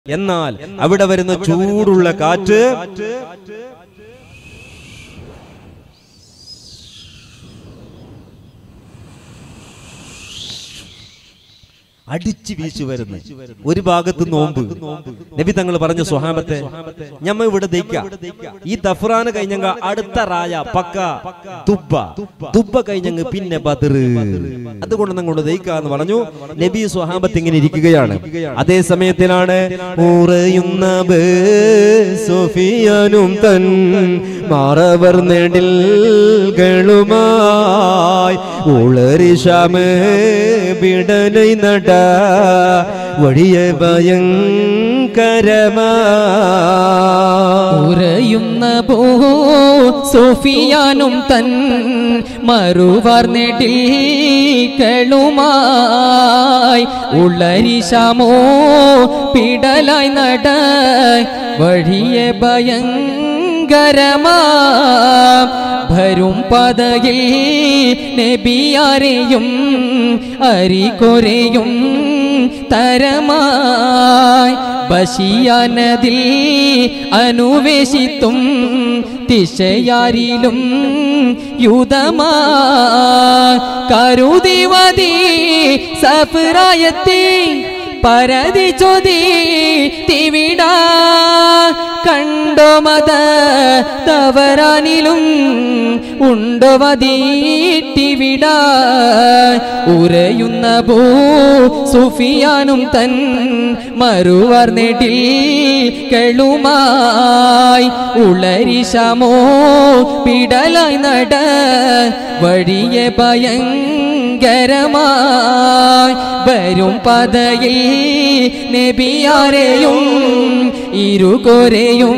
എന്നാൽ അവിടെ വരുന്ന ചൂടുള്ള കാറ്റ് അടിച്ചു വീശു വരുന്നു. ഒരു ഭാഗത്ത് നോമ്പ്. നബി തങ്ങൾ പറഞ്ഞു, സ്വഹാബത്തെ ഞമ്മ ഇവിടെ ദയിക്കാം. ഈ ദഫ്റാന് കഴിഞ്ഞങ്ങ അടുത്ത റായ പക്ക ദുബ്ബ കഴിഞ്ഞങ്ങ് പിന്നെ ബദർ. അതുകൊണ്ട് ഞങ്ങളോട് ദയിക്കാന്ന് പറഞ്ഞു. നബി സ്വഹാബത്ത് ഇങ്ങനെ ഇരിക്കുകയാണ്. അതേ സമയത്തിലാണ് ഉറയുന്ന സോഫിയാനും തൻ മാറവർ നെടിൽകളുമായി ഉളരിശാമേ ബിടനൈ നട വഴിയ ഭയങ്കരമാ ഉറയുന്ന സോഫിയാനും തൻ മറുവർ നെടിൽകളുമായി ഉളരിശാമോ പിടലായി നട വഴിയ ഭയങ്കരമാ ഭരും പദയിൽ നബിയാരെയും അരികൊരയും തരമായി ബശിയാനതിൽ അനുവേശിത്തും ദിശയാരിലും യുധമാ കരുതിവതി സഫറായത്തി പരതി ചൊതി തിവിട കണ്ടോ മത തവറാനിലും ഉണ്ടോ വതീട്ടിവിട ഉറയുന്ന സുഫിയാനും തൻ മറുവർ നെടിൽകളുമായി ഉളരിശമോ പിടലായി നട വഴിയ ഭയങ്കരമായി വരും പദയിൽ നബിയാരെയും ഇരുകൊരയും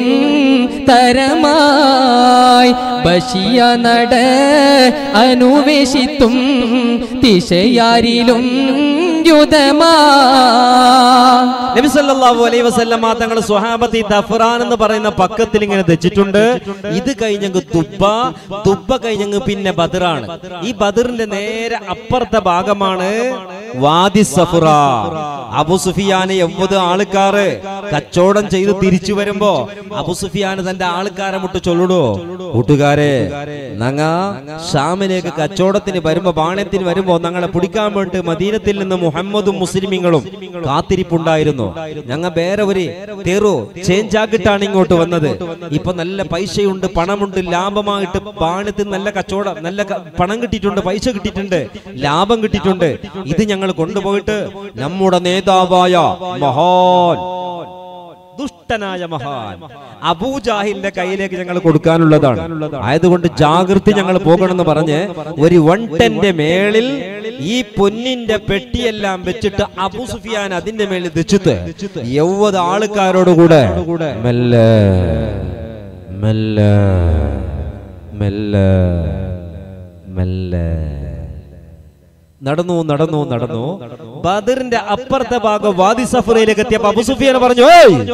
തരമായി ബശിയ നട അനുവേശിത്തും ദിശയാരിലും യുദ്ധമാ. നബി സല്ലല്ലാഹു അലൈഹി വസല്ലമ തങ്ങൾ സ്വഹാബത്തി ദഫ്റാൻ എന്ന് പറയുന്ന പക്കത്തിൽ ഇങ്ങനെ വെച്ചിട്ടുണ്ട്. ഇത് കഴിഞ്ഞങ്ങ് ദുബ്ബ കഴിഞ്ഞങ്ങ് പിന്നെ ബദറാണ്. ഈ ബദറിന്റെ നേരെ അപ്പുറത്തെ ഭാഗമാണ് വാദി സഫറ. അബു സുഫിയാന് 70 ആൾക്കാര് കച്ചവടം ചെയ്ത് തിരിച്ചു വരുമ്പോ അബു സുഫിയാന് തന്റെ ആൾക്കാരെ മുട്ട് ചൊല്ലുടോ, കൂട്ടുകാരെ ഞങ്ങ ഷാമിലേക്ക് കച്ചവടത്തിന് വരുമ്പോ ബാണ്യത്തിന് വരുമ്പോ ഞങ്ങളെ പിടിക്കാൻ വേണ്ടി മദീനത്തിൽ നിന്ന് മുഹമ്മദും മുസ്ലിമീങ്ങളും കാത്തിരിപ്പുണ്ടായിരുന്നു. ഞങ്ങ വേറെ ഒരു തെറു ചേഞ്ച് ആക്കിയിട്ടാണ് ഇങ്ങോട്ട് വന്നത്. ഇപ്പൊ നല്ല പൈസയുണ്ട്, പണമുണ്ട്, ലാഭമായിട്ട് ബാണ്യത്തിന് നല്ല കച്ചവടം, നല്ല പണം കിട്ടിയിട്ടുണ്ട്, പൈസ കിട്ടിയിട്ടുണ്ട്, ലാഭം കിട്ടിയിട്ടുണ്ട്. ഇത് ഞങ്ങൾ കൊണ്ടുപോയിട്ട് നമ്മുടെ നേതാവായ മഹാൻ ദുഷ്ടനായ മഹാൻ അബൂജാഹിലിന്റെ കയ്യിലേക്ക് ഞങ്ങൾ കൊടുക്കാനുള്ളതാണ്. ആയതുകൊണ്ട് ജാഗ്രത ഞങ്ങൾ പോകണമെന്ന് പറഞ്ഞ് ഒരു 110 മേളിൽ ഈ പൊന്നിന്റെ പെട്ടിയെല്ലാം വെച്ചിട്ട് അബൂ സുഫിയാൻ അതിന്റെ മേളിൽ വെച്ചിട്ട് 70 ആൾക്കാരോടുകൂടെ മെല്ലെ മെല്ലെ മെല്ലെ മെല്ലെ നടന്നു നടന്നു നടന്നു. ബദറിന്റെ അപ്പുറത്തെ ഭാഗം വാദി സഫറയിലേക്ക് എത്തിയപ്പോ അബൂ സുഫിയാൻ പറഞ്ഞു,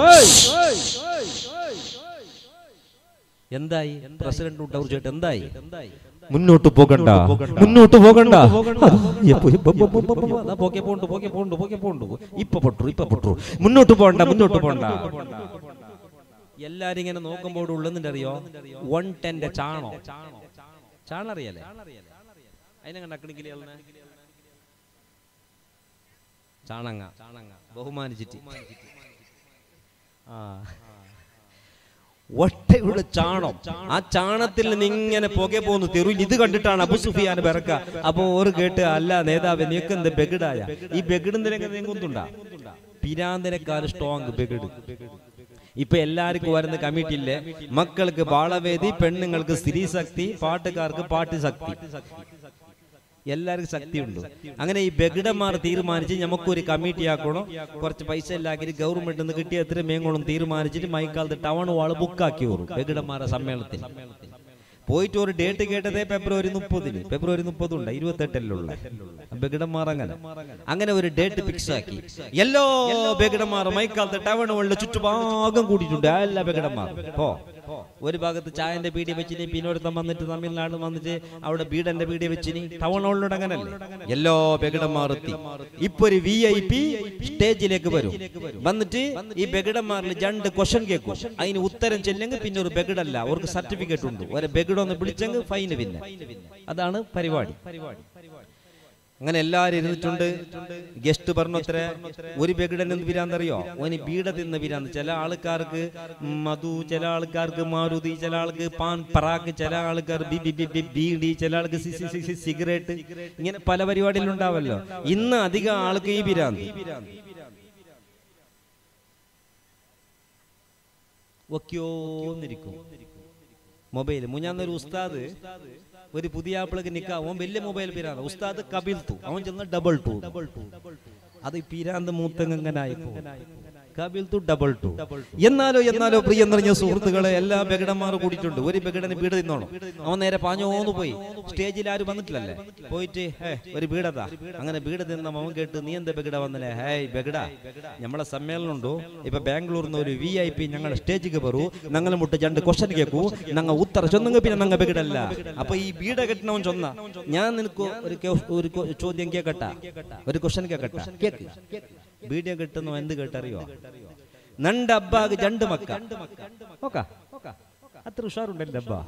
എന്തായി പ്രസിഡന്റ് ഉണ്ടൗർജേട്ട്, എന്തായി? മുന്നോട്ട് പോകണ്ട, മുന്നോട്ട് പോകണ്ട, ഇപ്പൊ പൊട്ടു, മുന്നോട്ട് പോകണ്ട, മുന്നോട്ട് പോകണ്ട. എല്ലാരും ഇങ്ങനെ നോക്കുമ്പോൾ ഉള്ളതിന്റെ അറിയോ 110 ചാണറിയല്ലേ? അതിനെ കണ്ടക്കിളിക്കില്ലേ ചാണങ്ങ ബഹുമാനിച്ചിട്ട് ഒട്ടയുടെ ചാണം. ആ ചാണത്തിൽ നിന്ന് ഇങ്ങനെ പുക പോകുന്നു തെരുവിൽ. ഇത് കണ്ടിട്ടാണ് അബൂ സുഫിയാൻ ബറക്ക. അപ്പൊ ഓര് കേട്ട്, അല്ല നേതാവ് നീക്ക് എന്ത് ബെഗിഡായ? ഈ ബെഗിഡിന്റെ നീങ്ങുന്നുണ്ടാ പിരാന്തനക്കാർ സ്ട്രോങ് ബെഗിഡ്. ഇപ്പൊ എല്ലാവർക്കും വരുന്ന കമ്മിറ്റി ഇല്ലേ, മക്കൾക്ക് ബാളവേദി, പെണ്ണുങ്ങൾക്ക് സ്ത്രീ ശക്തി, പാട്ടുകാർക്ക് പാട്ട് ശക്തി, എല്ലാവർക്കും ശക്തിയുണ്ട്. അങ്ങനെ ഈ ബെഗിഡന്മാർ തീരുമാനിച്ച് നമുക്കൊരു കമ്മിറ്റി ആക്കണം, കുറച്ച് പൈസ എല്ലാക്കി ഗവൺമെന്റിൽ നിന്ന് കിട്ടിയ എത്ര മേങ്ങോളും തീരുമാനിച്ചിട്ട് മൈക്കാലത്ത് ടൗൺ വാള് ബുക്കാക്കി വരും ബെഗിഡന്മാരുടെ സമ്മേളനത്തിൽ. പോയിട്ട് ഒരു ഡേറ്റ് കേട്ടതേ ഫെബ്രുവരി 30. ഫെബ്രുവരി 30 ഉണ്ട്, 28 ബെഗിഡന്മാർ. അങ്ങനെ ഒരു ഡേറ്റ് ഫിക്സ് ആക്കി എല്ലാ ബെഗിഡന്മാർ മൈക്കാലത്ത് ടൗൺ വാളിന്റെ ചുറ്റുഭാഗം കൂടിയിട്ടുണ്ട്. എല്ലാ ബെഗിഡന്മാർ ഒരു ഭാഗത്ത് ചായന്റെ പീടിയ വെച്ചിന്, പിന്നൊരുത്തം വന്നിട്ട് തമിഴ്നാട് വന്നിട്ട് അവിടെ ബീഡന്റെ പീടിയ വെച്ചിന്. ടൗൺ ഹോളിലൂടെ അങ്ങനല്ലേ എല്ലാ ബെഗടന്മാർ എത്തി. ഇപ്പൊ ഒരു VIP സ്റ്റേജിലേക്ക് വരും. വന്നിട്ട് ഈ ബെഗടന്മാരിൽ 2 ക്വസ്റ്റ്യൻ കേൾക്കും. അതിന് ഉത്തരം ചെല്ലെങ്കിൽ പിന്നെ ഒരു ബെഗഡല്ല, അവർക്ക് സർട്ടിഫിക്കറ്റ് ഉണ്ട്. ഒരു ബെഗഡൊന്ന് വിളിച്ചെങ്കിൽ ഫൈന്. പിന്നെ അതാണ് പരിപാടി. അങ്ങനെ എല്ലാരും ഇരുന്നിട്ടുണ്ട്. ഗസ്റ്റ് പറഞ്ഞത്ര ഒരു ബെഗഡൻ എന്ത് പിരാന്തറിയോ? ഓന് ബീഡ തിന്ന പിരാന്ത്. ചില ആൾക്കാർക്ക് മധു, ചില ആൾക്കാർക്ക് മാരുതി, ചില ആൾക്ക് പാൻ പറാക്ക്, ചില ആൾക്കാർ ബീഡി, ചില ആൾക്ക് സിഗരറ്റ്, ഇങ്ങനെ പല പരിപാടിയിലുണ്ടാവല്ലോ. ഇന്ന് അധികം ആൾക്ക് ഈ പിരാന്ത്. ഒക്കെയോന്നിരിക്കും മൊബൈൽ. മുഞ്ഞാന്നൊരു ഉസ്താദ് ഒരു പുതിയ ആപ്പിളക്ക് നിൽക്കുക, അവൻ വലിയ മൊബൈൽ പിരാന്ത്. ഉസ്താദ് കബിൽത്തു, അവൻ ചെന്ന് ഡബിൾ ടു. അത് പിരാന്ത് മൂത്തങ്ങനായിപ്പോ. എന്നാലോ പ്രിയ നിറഞ്ഞ സുഹൃത്തുക്കളെ, എല്ലാ ബെഗടന്മാർ കൂടിയിട്ടുണ്ട്. ഒരു ബെഗടന് ബീഡ തിന്നോണം. അവൻ നേരെ പാഞ്ഞോന്ന് പോയി. സ്റ്റേജിൽ ആരും വന്നിട്ടില്ലല്ലേ, പോയിട്ട് ഒരു ബീഡതാ. അങ്ങനെ ബീഡ തിന്ന അവൻ കേട്ട്, നീ എന്താ ബെഗട വന്നല്ലേ? ഹേയ് ബെഗട, നമ്മളെ സമ്മേളനം ഉണ്ടോ ഇപ്പൊ ബാംഗ്ലൂരിന്ന് ഒരു VIP ഞങ്ങളുടെ സ്റ്റേജിക്ക് വരൂ, ഞങ്ങൾ മുട്ട് 2 ക്വസ്റ്റ്യൻ കേൾക്കൂ, ഞങ്ങൾ ഉത്തര ചൊന്നെങ്കിൽ പിന്നെ ഞങ്ങൾ ബെഗടല്ല. അപ്പൊ ഈ ബീഡ കെട്ടണവൻ ചൊന്ന, ഞാൻ നിനക്ക് ഒരു ചോദ്യം കേക്കട്ടാ, ഒരു ക്വസ്റ്റ്യൻ കേക്കട്ടാ, കേക്ക്. ബീഡിയ കെട്ടുന്ന എന്ത് കേട്ടറിയോ? നണ്ട അബ്ബാക്ക് 2 മക്ക. അത്ര ഉഷാറുണ്ടല്ലേ അബ്ബ?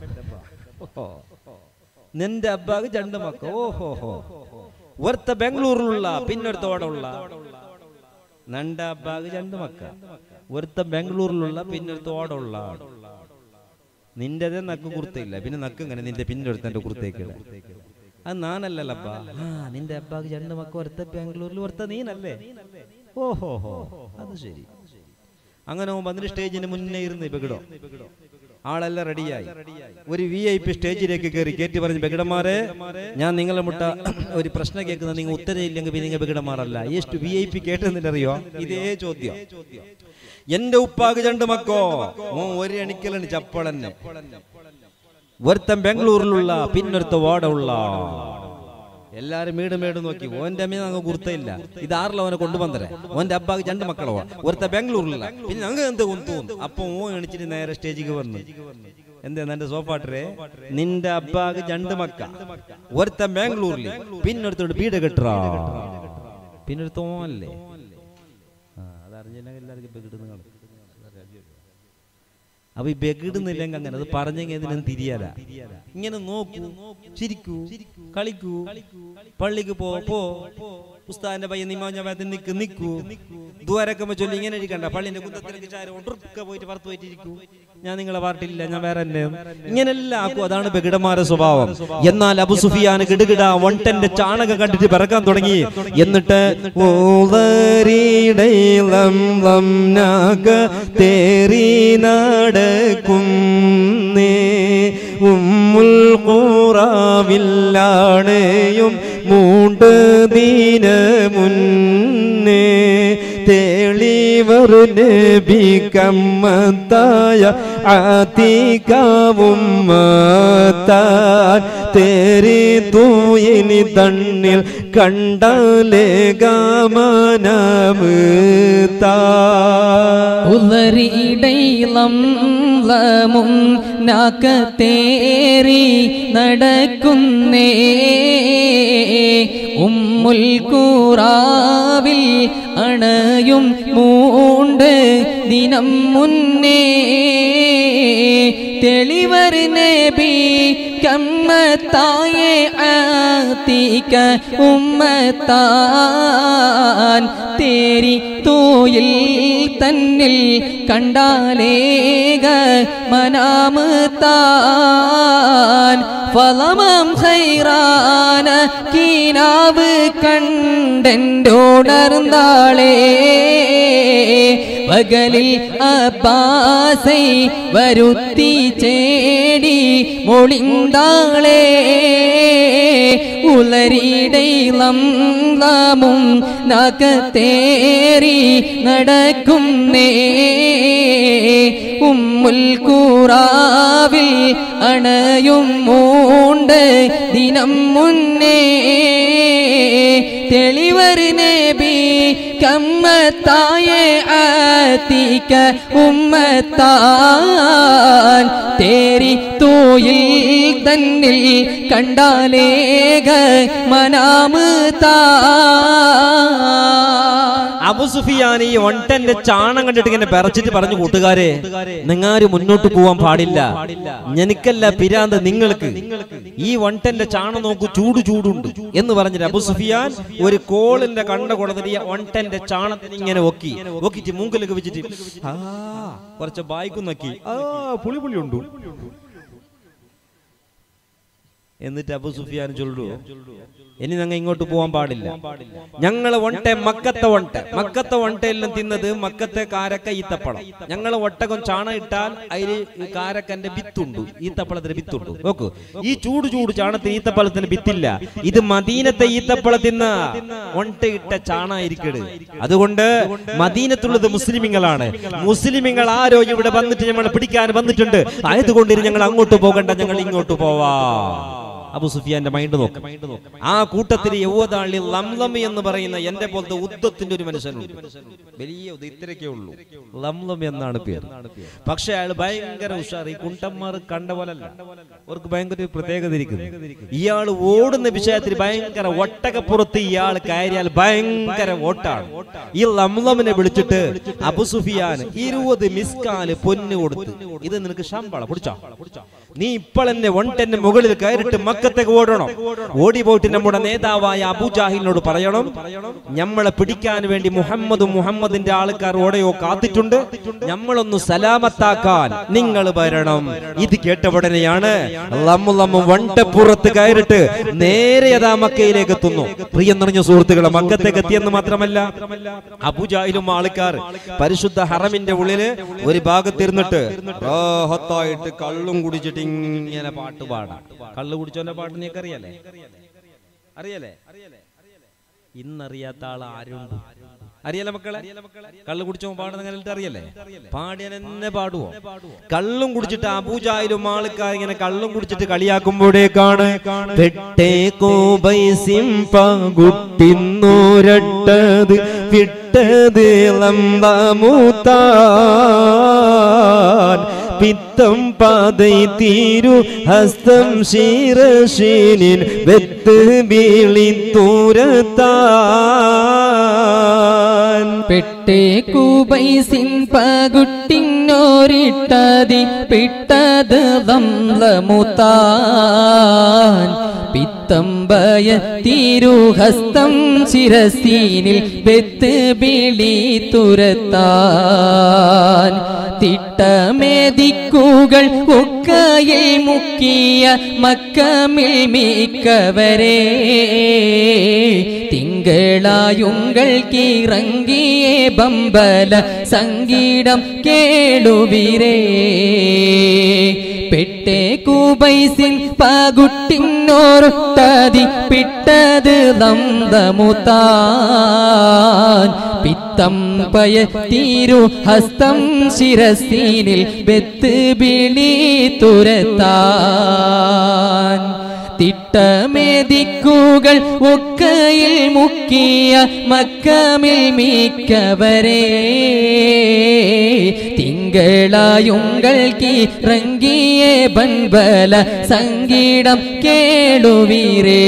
നിന്റെ അബ്ബാക്ക് 2 മക്ക. ഓഹോ, ഒരുത്ത ബാംഗ്ലൂരിലുള്ള, പിന്നൊരുത്ത ഓടുള്ള. നണ്ട അബ്ബാക്ക് 2 മക്ക, ഒരുത്ത ബാംഗ്ലൂരിലുള്ള, പിന്നൊരുത്ത ഓടുള്ള. നിന്റേത് നക്ക് കുർത്തയില്ല, പിന്നെ നക്ക് ഇങ്ങനെ നിന്റെ പിന്നൊരുത്തന്റെ കുർത്തേക്ക്. അത് നാനല്ലല്ലപ്പാ. നിന്റെ അബ്ബാക്ക് 2 മക്ക, ഒരുത്ത ബാംഗ്ലൂരിൽ, ഒരുത്ത നീനല്ലേ? ഓഹോ, അത് ശരി. അങ്ങനെ വന്നിട്ട് സ്റ്റേജിന് മുന്നേ ഇരുന്ന് ബെഗഡോ ആളെല്ലാം റെഡിയായി. ഒരു VIP സ്റ്റേജിലേക്ക് കയറ്റി പറഞ്ഞു, ബെഗഡന്മാരെ, ഞാൻ നിങ്ങളെ മുട്ട ഒരു പ്രശ്നം കേൾക്കുന്നത്, നിങ്ങൾ ഉത്തരം ഇല്ലെങ്കിൽ പിന്നെ നിങ്ങൾ ബെഗഡന്മാരല്ല. ഈ VIP കേട്ടെന്നില്ലറിയോ? ഇതേ ചോദ്യം. എന്റെ ഉപ്പാക്ക് 2 മക്കോ, ഒരു എണിക്കലാണ് ചപ്പളന്നെ. ഒരുത്തൻ ബാംഗ്ലൂരിലുള്ള, പിന്നൊരുത്ത വാടുള്ള. എല്ലാരും മേട് നോക്കി. ഓന്റെ അമ്മ അങ്ങ് കുർത്തയില്ല. ഇത് ആറിലോ അവനെ കൊണ്ടുവന്നേ. ഓന്റെ അബ്ബാക്ക് 2 മക്കളോ, ഒരുത്ത ബാംഗ്ലൂരിലുള്ള, പിന്നെ അങ്ങ് എന്ത് തോന്നും. അപ്പൊ എണിച്ചിട്ട് നേരെ സ്റ്റേജിക്ക് വന്നു. എന്താ എന്റെ സോഫാട്ടറെ, നിന്റെ അബ്ബാക്ക് 2 മക്ക, ഒരുത്ത ബാംഗ്ലൂരിൽ, പിന്നൊരുത്തോട് ബീഡ കെട്ടാ, പിന്നൊരുത്തോല്ലേ. അതറിഞ്ഞില്ലെങ്കിൽ എല്ലാവർക്കും ബെഗിടുന്ന. അപ്പൊ ഈ ബെഗിടുന്നില്ലെങ്കിൽ അങ്ങനെ അത് പറഞ്ഞെങ്കിൽ ഇതിനും തിരിയാല. ഇങ്ങനെ നോക്കൂ, ചിരിക്കൂ, കളിക്കൂ, പള്ളിക്ക് പോ, ഉസ്താദിന്റെ പയ്യൻ നിമാഞ്ഞാൽ നിക്കൂ, ദ്വാരക്കമ്മ ചൊല്ലി ഇങ്ങനെ ഇരിക്കണ്ട. പള്ളിന്റെ കുന്തത്തിലേക്ക് ചാരം ഒട്ടുക്കെ പോയിട്ട് പുറത്ത് പോയിട്ടിരിക്കൂ. ഞാൻ നിങ്ങളെ പാർട്ടിയില്ല, ഞാൻ വേറെ തന്നെ, ഇങ്ങനെല്ലാം ആക്കും. അതാണ് ബെഗിടന്മാരുടെ സ്വഭാവം. എന്നാൽ അബു സുഫിയാൻ കിടുകിട 110 ചാണകം കണ്ടിട്ട് പിറക്കാൻ തുടങ്ങി. എന്നിട്ട് ഉമ്മുൽ ഖുറാവില്ലാണയും മൂണ്ട് ദീന മുന്നേ തെളിവർ നബിക്കമ്മത്തായ ആതികാവും മാതാൻ തേരി തൂയിനി തണ്ണിൽ കണ്ടാലേ ഗമനമുത്താ ഉള്ളരിടയിലും ലമും നാക്കത്തേറി നടക്കുന്നേ ഉമ്മുൽ ഖുറാവിൽ അണയും മൂണ്ട് ദിനം മുന്നേ തെളിവർ നബി കമ്മത്തായെ ആതിക ഉമ്മത്താൻ തേരി തോയിൽ തന്നിൽ കണ്ടാലേക മനാമ് താൻ ഫലമം ഖൈറാന കീനാവ് കണ്ടെൻ്റോടർന്നാളേ പകലിൽ അബ്ബാസൈ വരുത്തി ചേടി മൊളിന്താളേ ഉളരിടയിലും ലമും നഖത്തേറി നടക്കുന്നേ ഉമ്മുൽ ഖുറാവിൽ അണയും മൂണ്ട് ദിനം മുന്നേ തെളിവർ നബി കമ്മത്തായെ उम्मतीक उम्मतान तेरी तोയിൽ തന്നിൽ കണ്ടാലേക മനാമതാ അബൂ സുഫിയാൻ ഈ ഒട്ടന്റെ ചാണം കണ്ടിട്ട് ഇങ്ങനെ വിറച്ചിട്ട് പറഞ്ഞു, കൂട്ടുകാരെ നിങ്ങാരും മുന്നോട്ട് പോവാൻ പാടില്ല, എനിക്കല്ല പിരാന്ത് നിങ്ങൾക്ക്, ഈ ഒട്ടന്റെ ചാണം നോക്കൂ, ചൂടുണ്ട് എന്ന് പറഞ്ഞിട്ട് അബൂ സുഫിയാൻ ഒരു കോളിന്റെ കണ്ട കൊടുത്തിട്ട് ഈ ഒട്ടന്റെ ചാണത്തിന് ഇങ്ങനെ ഒക്കിട്ട് മൂക്കിലൊക്കെ വെച്ചിട്ട് കുറച്ച് ബായ്ക്കും നോക്കി, പുളി ഉണ്ട്. എന്നിട്ട് അബൂ സുഫിയാൻ ചൊല്ലു, ഇനി ഞങ്ങൾ ഇങ്ങോട്ട് പോകാൻ പാടില്ല, ഞങ്ങൾ മക്കത്തെ ഒട്ടയെല്ലാം തിന്നത് മക്കത്തെ കാരക്ക ഈത്തപ്പഴം, ഞങ്ങൾ ഒട്ടകം ചാണകം ഇട്ടാൽ അതിൽ കാരക്കന്റെ വിത്തുണ്ട്, ഈത്തപ്പഴത്തിന്റെ വിത്തുണ്ട്. നോക്കൂ, ഈ ചൂട് ചാണത്തിന് ഈത്തപ്പഴത്തിന് വിത്തില്ല, ഇത് മദീനത്തെ ഈത്തപ്പഴത്തിന് ഒട്ടയിട്ട ചാണായിരിക്കട്. അതുകൊണ്ട് മദീനത്തുള്ളത് മുസ്ലിമിങ്ങളാണ്, മുസ്ലിമിങ്ങൾ ആരോ ഇവിടെ വന്നിട്ട് നമ്മൾ പിടിക്കാൻ വന്നിട്ടുണ്ട്, ആയതുകൊണ്ട് ഞങ്ങൾ അങ്ങോട്ട് പോകണ്ട, ഞങ്ങൾ ഇങ്ങോട്ട് പോവാ. അബൂ സുഫിയാന്റെ മൈൻഡ് നോക്കും. ആ കൂട്ടത്തിൽ യൗവദാളി ലംലമി എന്ന് പറയുന്ന എന്റെ പോലത്തെ ഉദ്ദത്തിന്റെ ഒരു മനുഷ്യനുണ്ട്, വലിയ ഇത്രയൊക്കെ ഉള്ളൂ, ലംലമി എന്നാണ് പേര്. പക്ഷെ അയാൾ ഭയങ്കര ഉഷാർ, ഈ കുണ്ടന്മാർ കണ്ട പോലല്ല, അവർക്ക് ഭയങ്കര പ്രത്യേകത ഇരിക്കുന്നു. ഇയാൾ ഓടുന്ന വിഷയത്തിൽ ഭയങ്കര ഒട്ടകപ്പുറത്ത് ഇയാൾ കയറിയാൽ ഭയങ്കര ഓട്ടാണ്. ഈ ലംലമിനെ വിളിച്ചിട്ട് അബൂ സുഫിയാൻ 20 മിസ്കാല് പൊന്ന് കൊടുത്ത്, ഇത് നിനക്ക് ശമ്പളം പിടിച്ചോ, നീ ഇപ്പോൾ എന്നെ ഒട്ടന്റെ മുകളിൽ കയറിട്ട് മക്കത്തേക്ക് ഓടണം, ഓടി പോയിട്ട് നമ്മുടെ നേതാവായ അബൂജാഹിലിനോട് പറയണം, നമ്മളെ പിടിക്കാൻ വേണ്ടി മുഹമ്മദിന്റെ ആൾക്കാർ ഓടെയോ കാത്തിട്ടുണ്ട്, നമ്മളൊന്ന് സലാമത്താക്കാൻ നിങ്ങൾ വരണം. ഇത് കേട്ടവുടനെയാണ് വണ്ടപ്പുറത്ത് കയറിട്ട് നേരെ അതാ മക്കയിലേക്ക് എത്തുന്നു. പ്രിയം നിറഞ്ഞ സുഹൃത്തുക്കളെ, മക്കത്തേക്ക് എത്തിയെന്ന് മാത്രമല്ല, അബൂജാഹിലും ആൾക്കാർ പരിശുദ്ധ ഹറമിന്റെ ഉള്ളില് ഒരു ഭാഗത്തിരുന്നിട്ട് റാഹത്തായിട്ട് കള്ളും കുടിച്ചിട്ട് ഇങ്ങനെ പാട്ട് പാടാം. കള്ളു കുടിച്ചോന്റെ പാട്ട് നീക്ക് അറിയാലേ? ഇന്നറിയാത്ത ആൾ ആരുണ്ട്? അറിയാലോ മക്കളെ? കള്ളു കുടിച്ചോ പാടുന്ന അറിയല്ലേ? പാടിയാൻ എന്നെ പാടുവോ? കള്ളും കുടിച്ചിട്ട് അബൂജാഹിലും ആൾക്കാർ ഇങ്ങനെ കള്ളും കുടിച്ചിട്ട് കളിയാക്കുമ്പോഴേക്കാണ് വിട്ടത് പിത്തം പാതൈ തീരു ഹസ്തം ശീരശീനിൻ വെത്ത് വീളിത്തൂരത്താൻ പെട്ടേക്കുബൈസിൻ പകുട്ടിന്നോരിട്ടതി പിട്ടത് ലംലമുത്താൻ പിത്തംബയ തിരുഹസ്തം ശിരസീനിൽ വെത്ത് വിളി തുരത്താൻ തിട്ടമേദിക്കുകൾ ഒക്കയിൽ മുക്കിയ മക്കമിൽ മിക്കവരെ തിങ്കളായുങ്ങൾക്കിറങ്ങിയേ ബമ്പല സംഗീതം കേളുവിരേ പെട്ടേക്കുബൈസിൻ പകുട്ടിന്നോരൊട്ടതി പിട്ടത് ലംലമുത്താൻ പിത്തം പയ തിരു ഹസ്തം ശിരസീനിൽ വെത്ത് വിളി തുരത്താൻ തിട്ടമേദിക്കുകൾ ഒക്കയിൽ മുക്കിയ മക്കമിൽ മിക്കവരെ തിങ്കളായുങ്ങൾക്കിറങ്ങിയ ബൻബല സംഗീതം കേളുവീരേ.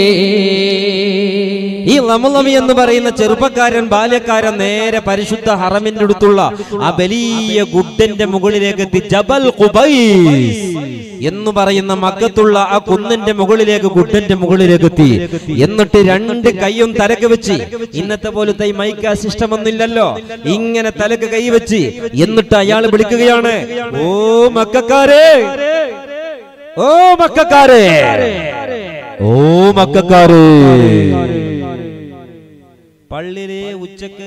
ഈ ലംലമി എന്ന് പറയുന്ന ചെറുപ്പക്കാരൻ ബാല്യക്കാരൻ നേരെ പരിശുദ്ധ ഹറമിന്റെ അടുത്തുള്ള ആ വലിയ ഗുഡന്റെ മുകളിലേക്ക് എത്തി. ജബൽ ഖുബൈസ് എന്ന് പറയുന്ന മക്കത്തുള്ള ആ കുന്നിന്റെ മുകളിലേക്ക് ഗുഡന്റെ മുകളിലേക്ക് എത്തി. എന്നിട്ട് 2 കൈയും തലക്ക് വെച്ച്, ഇന്നത്തെ പോലത്തെ ഈ മൈക്ക സിസ്റ്റം ഒന്നില്ലല്ലോ, ഇങ്ങനെ തലക്ക് കൈ വെച്ച് എന്നിട്ട് അയാൾ വിളിക്കുകയാണ്, ഓ മക്കക്കാരെ, ഓ മക്കക്കാരെ, ഓ മക്കക്കാരെ. പള്ളിയിലെ ഉച്ചക്ക്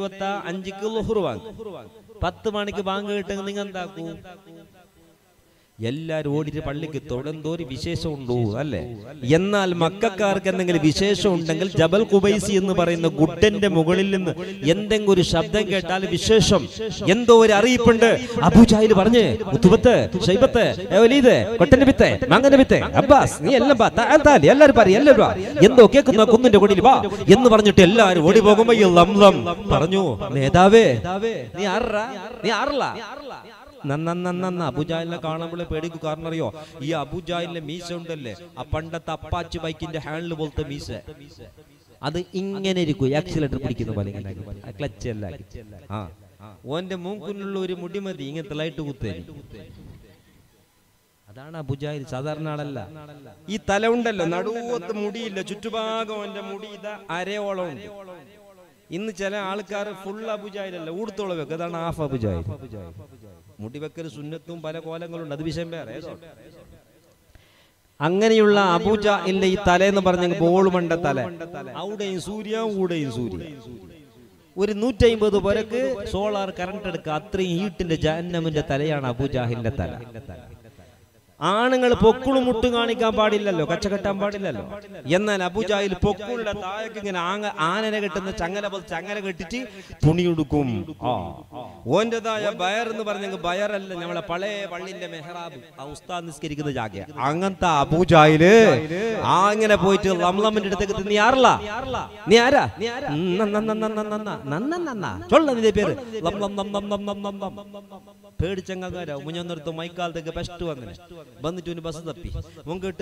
12:25 ളുഹ്ർ വാങ്ങും, 10 മണിക്ക് ബാങ്ക് കിട്ടുമെങ്കിൽ നിങ്ങൾ എന്താക്കൂ? എല്ലാരും ഓടിയിട്ട് പള്ളിക്ക് തൊഴന്തോരി വിശേഷം ഉണ്ടോ അല്ലേ? എന്നാൽ മക്കാർക്ക് എന്തെങ്കിലും വിശേഷം ഉണ്ടെങ്കിൽ ജബൽ ഖുബൈസി എന്ന് പറയുന്ന ഗുഡന്റെ മുകളിൽ നിന്ന് എന്തെങ്കിലും ഒരു ശബ്ദം കേട്ടാൽ വിശേഷം, എന്തോ ഒരു അറിയിപ്പുണ്ട്. അബൂജഹൽ പറഞ്ഞ് ഉത്ബത്ത്, ഷൈബത്ത്, വലീദ്, കൊട്ടന്റെ വിത്ത്, മാങ്ങന്റെ വിത്ത്, അബ്ബാസ്, നീ എല്ലാം എല്ലാരും പറയും, എല്ലാവരും എന്തോ കേൾക്കുന്ന കുന്നിന്റെ കൊടിയിൽ വാ എന്ന് പറഞ്ഞിട്ട് എല്ലാരും ഓടി പോകുമ്പോ ഈ ലംലം പറഞ്ഞു, നേതാവേ നീ ആറല്ല. അബൂജഹലിനെ കാണുമ്പോൾ പേടിക്കും. കാരണം അറിയോ, ഈ അബൂജഹലിന്റെ മീശ ഉണ്ടല്ലേ, ആ പണ്ടത്തെ അപ്പാച്ച് ബൈക്കിന്റെ ഹാൻഡിൽ പോലത്തെ മീശ, അത് ഇങ്ങനെ ഇരിക്കും, ആക്സിലേറ്റർ പിടിക്കുന്ന പോലെ ക്ലച്ച് അല്ല. ഓന്റെ മൂക്കിനുള്ള ഒരു മുടി മതി ഇങ്ങനത്തെ ലൈറ്റ് കുത്തേരി. അതാണ് അബൂജഹൽ, സാധാരണ ആളല്ല. ഈ തല ഉണ്ടല്ലോ, നടുവത്ത് മുടിയില്ല, ചുറ്റുഭാഗം ഓന്റെ മുടി ഇതാ അരയോളം ഉണ്ട്. ഇന്ന് ചില ആൾക്കാർ ഫുൾ അബൂജഹലല്ല, ഊടുത്തോളം വെക്കും, അതാണ് ഹാഫ് അബൂജഹൽ. മുടി വെക്കൽ സുന്നത്തും പല കോലങ്ങളുണ്ട്, അത് വിഷയം വേറെ. അങ്ങനെയുള്ള അബൂജഹലിന്റെ ഈ തലേന്ന് പറഞ്ഞ ബോൾ മണ്ട തല, അവിടെയും സൂര്യ ഇവിടെയും സൂര്യ. ഒരു 150 പേർക്ക് സോളാർ കറണ്ട് എടുക്കുക, അത്രയും ഹീറ്റിന്റെ ജഹന്നമിന്റെ തലയാണ് അബൂജഹലിന്റെ തല. ആണുങ്ങൾ പൊക്കിളും മുട്ടും കാണിക്കാൻ പാടില്ലല്ലോ, കച്ചകെട്ടാൻ പാടില്ലല്ലോ. എന്നാൽ അബൂജഹൽ പൊക്കിളുടെ താഴേക്ക് ഇങ്ങനെ ആനനെ കെട്ടുന്ന ചങ്ങല കെട്ടിട്ട് തുണിയെടുക്കും. ഓന്റേതായ ബയർ എന്ന് പറഞ്ഞെങ്കിൽ ബയറല്ല, നമ്മളെ പഴയ പള്ളിന്റെ മെഹ്റാബ്, ആ ഉസ്താദ് നിസ്കരിക്കുന്ന ജാഗ. അങ്ങനത്തെ അബൂജഹല് അങ്ങനെ പോയിട്ട് ലംലമിന്റെ അടുത്തേക്ക്, നീ ആരല്ല, നീ ആരാ, ചൊല്ല നിന്റെ പേര്, പേടിച്ചങ്ങാരോ മുഞ്ഞൊന്നിടത്ത് മൈക്കാലത്തേക്ക് പെസ്റ്റു. അങ്ങനെ വന്നിട്ട് ബസ് തപ്പി മുൻകിട്ട്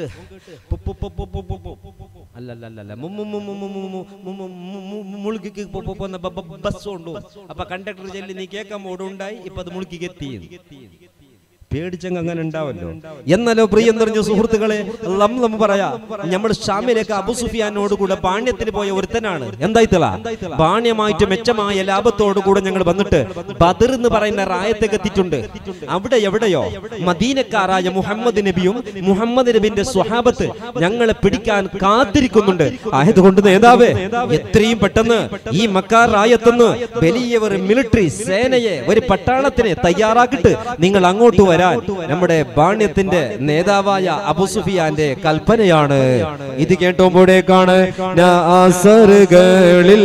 അല്ലല്ല മുളുക്കിക്ക് ബസ് കൊണ്ടു. അപ്പൊ കണ്ടക്ടർ ചെല്ലി, നീ കേൾക്കാൻ ഓടുണ്ടായി, ഇപ്പൊ അത് മുളുക്കിക്ക് എത്തി. പേടിച്ചങ്ങ് അങ്ങനെ ഉണ്ടാവല്ലോ. എന്നാലോ പ്രിയം നിറഞ്ഞ സുഹൃത്തുക്കളെ, ലംലം പറയാ, നമ്മൾ ഷാമിലേക്ക് അബൂ സുഫിയാനോട് കൂടെ ബാണ്യത്തിന് പോയ ഒരുത്തനാണ്. എന്തായിത്തല ബാണ്യമായിട്ട് മെച്ചമായ ലാഭത്തോടു കൂടെ ഞങ്ങൾ വന്നിട്ട് ബദർ എന്ന് പറയുന്ന റായത്തേക്ക് എത്തിയിട്ടുണ്ട്. അവിടെ എവിടെയോ മദീനക്കാരായ മുഹമ്മദ് നബിയും മുഹമ്മദ് നബിന്റെ സ്വഹാബത്ത് ഞങ്ങളെ പിടിക്കാൻ കാത്തിരിക്കുന്നുണ്ട്. ആയതുകൊണ്ട് നേതാവേ, എത്രയും പെട്ടെന്ന് ഈ മക്കാ റായത്തുനിന്ന് വലിയ ഒരു മിലിറ്ററി സേനയെ, ഒരു പട്ടാളത്തിനെ തയ്യാറാക്കിയിട്ട് നിങ്ങൾ അങ്ങോട്ട് വരാൻ നമ്മുടെ ബാണ്യത്തിന്റെ നേതാവായ അബൂ സുഫിയാന്റെ കൽപ്പനയാണ്. ഇത് കേട്ടോമ്പോഴേക്കാണ് നാസറുകളിൽ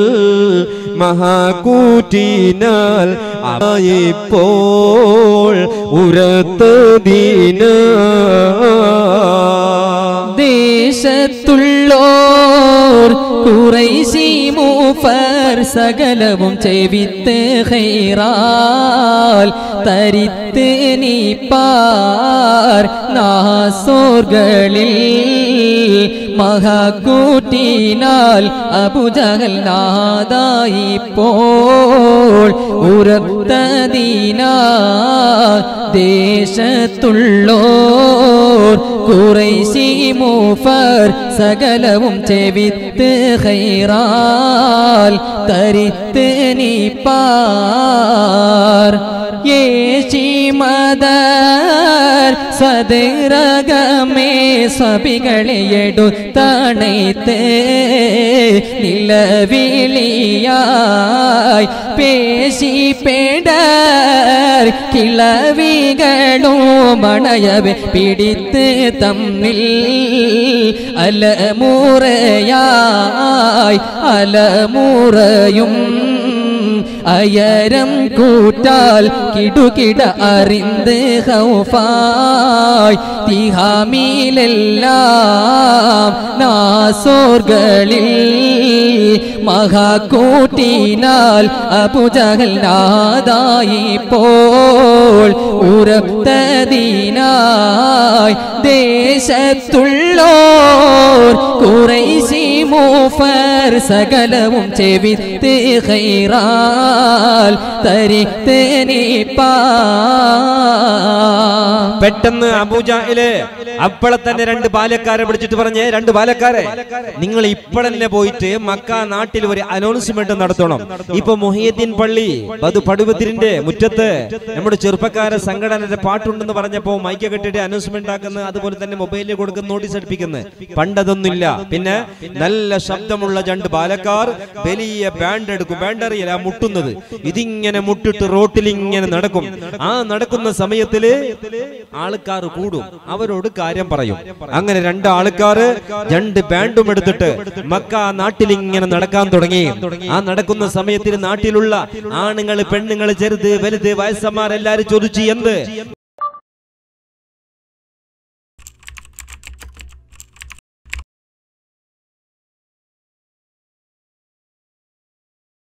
മഹാകൂറ്റിനാൽ ഇപ്പോൾ ഉരത്തദീന ദേശത്തുള്ളോർ ഖുറൈശി മൂഫർ സകലവും ചെയ്വിത്ത് ഖൈറാൽ തരിത്ത് നീപ്പാർ നാസോർകളിൽ മഹാകൂറ്റിനാൽ അബൂജഹൽ നാദായിപ്പോൾ ഉരത്തദീന ദേശത്തുള്ളോർ ഖുറൈശി മൂഫർ സകലവും ചെവിത്ത് ഖൈറാൽ തരിത്ത് നീപ്പാർ യേശി മദർ സദരകമേ സബികളെ എടുത്തണൈത്ത് നിലവിളിയായി പേശി പേടർ കിളവികളും മണയവെ പിടിത്ത് തമ്മിൽ അലമുറയായി അലമുറയും അയരം കൂട്ടാൽ കിടുകിട അറിந்து ഹൗഫായ് തിഹാമിലെല്ലാം നാസോർകളിൽ മഹാകൂട്ടിനാൽ അബൂജഹൽ നാദായിപ്പോൾ ഉരത്തദീനായി ദേശത്തുള്ളോർ ഖുറൈശി മൂഫർ സകലവും ചെവിത്ത് ഖൈറാൽ തരിത്ത് നീപ്പാർ. പെട്ടെന്ന് അബൂജഹല് അപ്പോളെ തന്നെ 2 ബാലക്കാരെ വിളിച്ചിട്ട് പറഞ്ഞേ, 2 ബാലക്കാരെ, നിങ്ങൾ ഇപ്പോഴന്നെ പോയിട്ട് മക്ക നാട്ടിൽ ഒരു അനൗൺസ്മെന്റ് നടത്തണം. ഇപ്പൊ മുഹിയുദ്ദീൻ പള്ളി പടുവത്തിരിന്റെ മുറ്റത്ത് നമ്മുടെ ചെറുപ്പക്കാരെ സംഘടനയുടെ പാട്ടുണ്ടെന്ന് പറഞ്ഞപ്പോ മൈക്ക് കെട്ടിട്ട് അനൗൺസ്മെന്റ് ആക്കുന്നത്, അതുപോലെ തന്നെ മൊബൈലിൽ കൊടുക്കുന്ന നോട്ടീസ് അടുപ്പിക്കുന്നത്. പണ്ടതൊന്നുമില്ല. പിന്നെ നല്ല നല്ല ശബ്ദമുള്ള രണ്ട് ബാലക്കാർ വലിയ ബാൻഡ് എടുക്കും. ബാൻഡ് അറിയില്ല, മുട്ടുന്നത്. ഇതിങ്ങനെ മുട്ടിട്ട് റോട്ടിൽ ഇങ്ങനെ നടക്കും. ആ നടക്കുന്ന സമയത്തില് ആൾക്കാർ കൂടും, അവരോട് കാര്യം പറയും. അങ്ങനെ രണ്ട് ആൾക്കാർ രണ്ട് ബാൻഡും എടുത്തിട്ട് മക്ക നാട്ടിൽ ഇങ്ങനെ നടക്കാൻ തുടങ്ങി. ആ നടക്കുന്ന സമയത്തിൽ നാട്ടിലുള്ള ആണുങ്ങൾ, പെണ്ണുങ്ങൾ, ചെറുത് വലുത്, വയസ്സന്മാർ എല്ലാരും ചോദിച്ചു, എന്ത്